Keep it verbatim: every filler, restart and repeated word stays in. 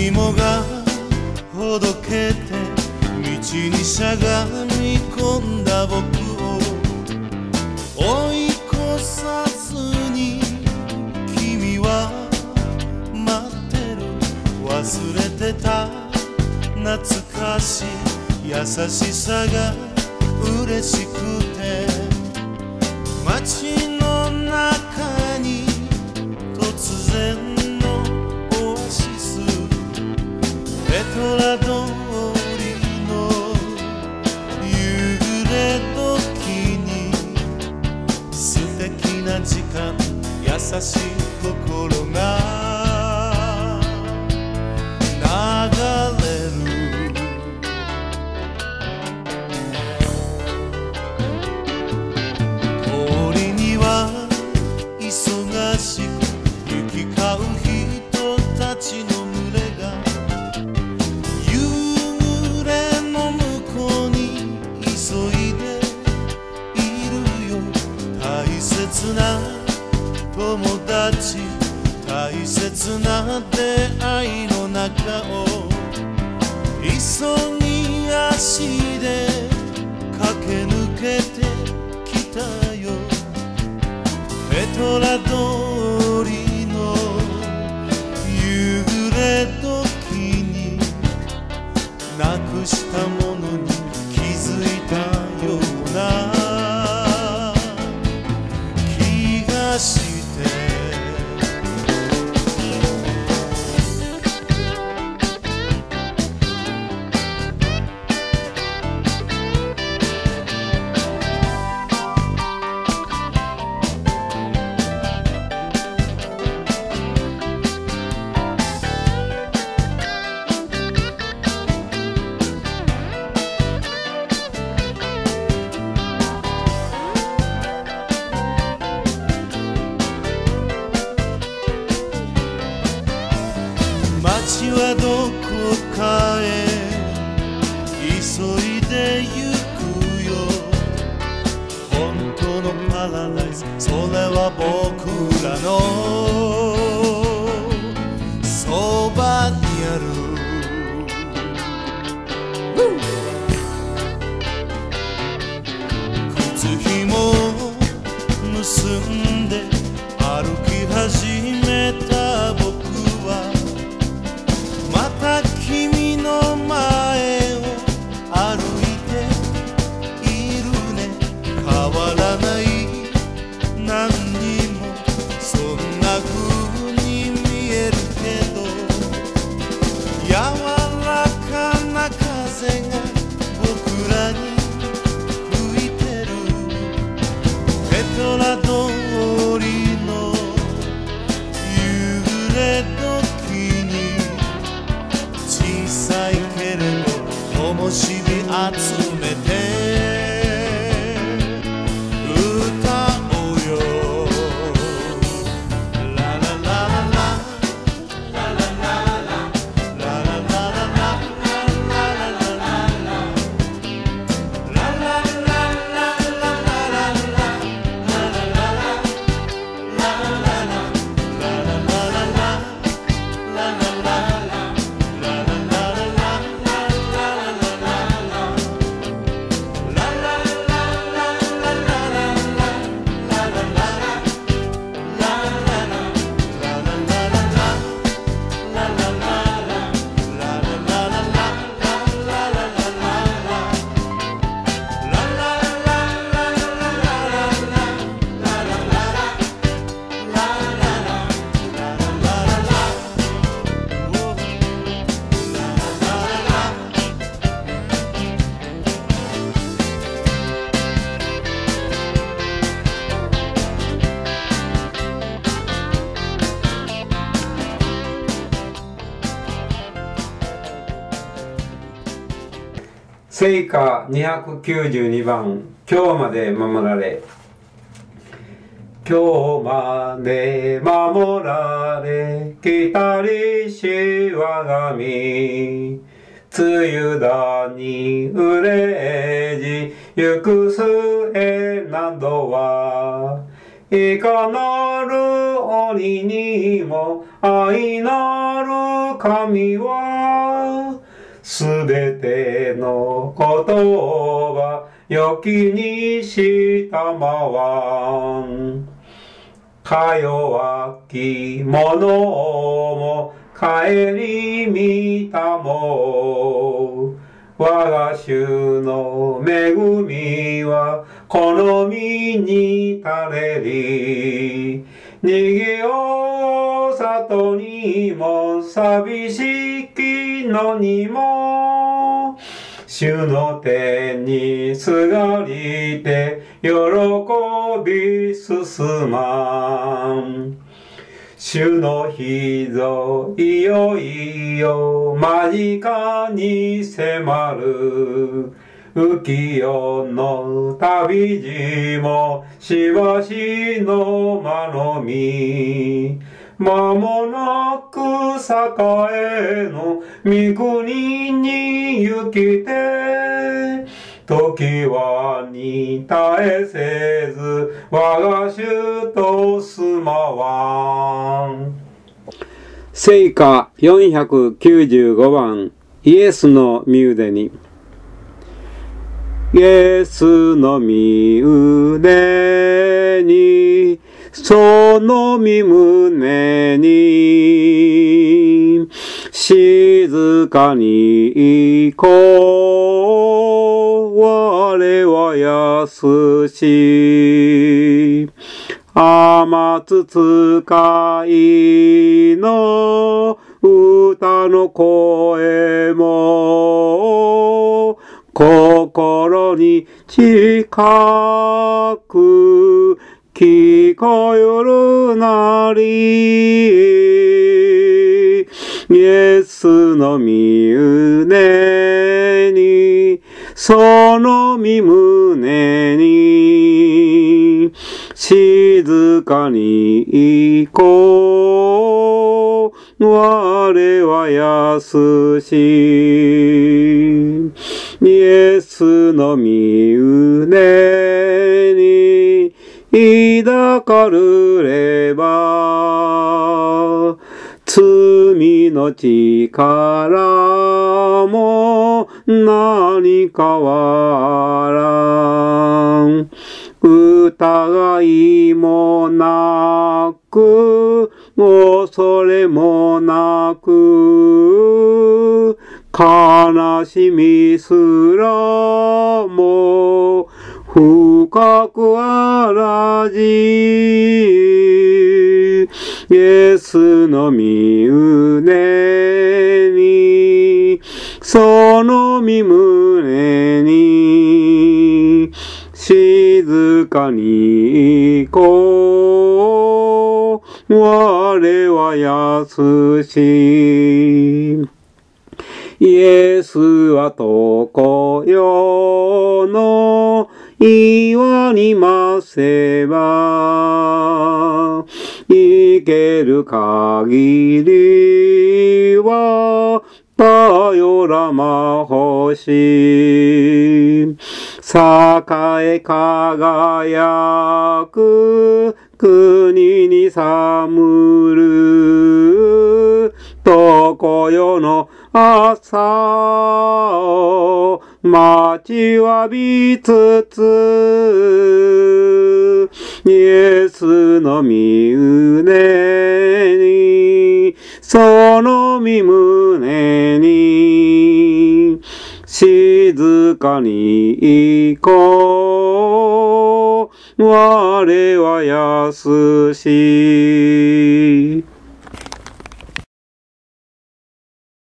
紐がほどけて道にしゃがみ込んだ僕を追い越さずに君は待ってる。忘れてた懐かしい優しさが嬉しくて街の中に突然のオアシスペトラ通りの夕暮れ時に素敵な時間優しい心が流れる。通りには忙しく行き交う人たちの群れが夕暮れの向こうに急いでいるよ。大切な友達大切な出会いの中を急ぎ足で駆け抜けてきたよ。ペトラ通りの夕暮れ時になくしたものに気づいたような気がして街はどこかへ急いで行くよ。本当のパラダイスそれは僕らのそばにある。靴ひもを結んで歩き始めた僕はまた君の前を歩いているね。変わらない何にもそんな風に見えるけど柔らかな風が僕らに吹いてる。ペトラ通りの夕暮れ時に小さいけれど灯火集めて歌おうよ。ラララララララララララララ聖歌にひゃくきゅうじゅうにばん、今日まで守られ。今日まで守られ、来たりし我が身。梅雨だに憂じ、行く末などは、いかなる鬼にも愛なる神はすべてのことは良きにしたまわん。か弱き者も顧みたも。我が主の恵みは好みにたれり。逃げよう里にも寂しきのにも。主の手にすがりて喜び進まん。主の日ぞいよいよ間近に迫る。浮世の旅路もしばしの間のみ。間もなく栄の御国に行きて。時はに絶えせず我が主と住まわん。 聖歌よんひゃくきゅうじゅうごばん、イエスの御腕に。イエスの御腕に、その御胸に、静かに行こう。我は安し。天つ使いの歌の声も、心に近く聞こえるなり。イエスの御胸に、その御胸に、静かに行こう。我は安し。イエスの御胸に抱かれれば、罪の力も何かわらん。疑いもなく、恐れもなく、悲しみすらも深くあらじ。イエスの御胸に、その御胸に、静かに行こう。我は安し。イエスは常世の岩にませば、生ける限りは頼らまほし。栄え輝く国に寒る常世の朝を待ちわびつつ、イエスの御胸に、その御胸に、静かに行こう。我は安し。